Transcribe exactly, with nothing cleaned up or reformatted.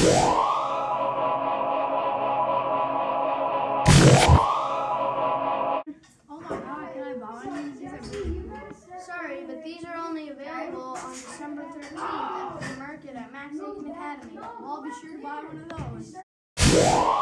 Oh my god, can I buy these? These are really cool. Sorry, but these are only available on December thirteenth at the market at Max Aitken Academy. I'll be sure to buy one of those.